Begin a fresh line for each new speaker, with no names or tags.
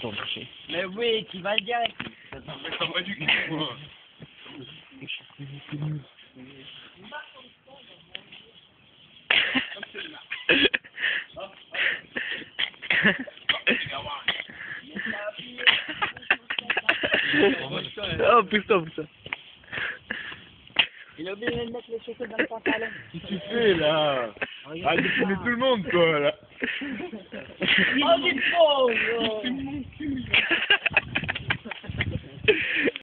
pour me toucher.
Mais oui, tu vas le direct.
Ça pas du cul, moi.
Oh, pousse-toi, pousse-toi.
Il a oublié de mettre les chaussures dans le pantalon.
Qu'est-ce que tu fais, là? Arrête de filmer tout le monde, toi, là.
Oh, c'est trop, gros.
C'est mon cul.